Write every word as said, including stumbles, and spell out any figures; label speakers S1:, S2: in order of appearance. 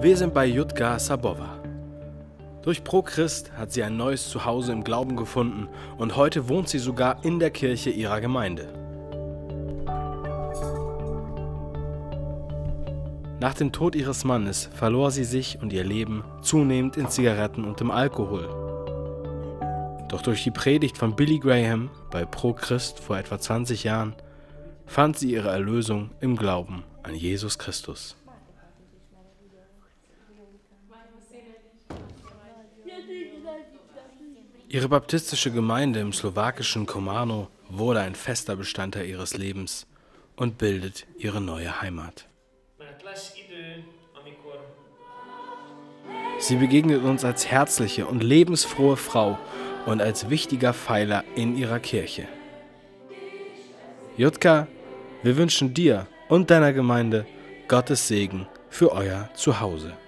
S1: Wir sind bei Jutka Sabowa. Durch ProChrist hat sie ein neues Zuhause im Glauben gefunden und heute wohnt sie sogar in der Kirche ihrer Gemeinde. Nach dem Tod ihres Mannes verlor sie sich und ihr Leben zunehmend in Zigaretten und im Alkohol. Doch durch die Predigt von Billy Graham bei ProChrist vor etwa zwanzig Jahren fand sie ihre Erlösung im Glauben an Jesus Christus. Ihre baptistische Gemeinde im slowakischen Komárno wurde ein fester Bestandteil ihres Lebens und bildet ihre neue Heimat. Sie begegnet uns als herzliche und lebensfrohe Frau und als wichtiger Pfeiler in ihrer Kirche. Jutka, wir wünschen dir und deiner Gemeinde Gottes Segen für euer Zuhause.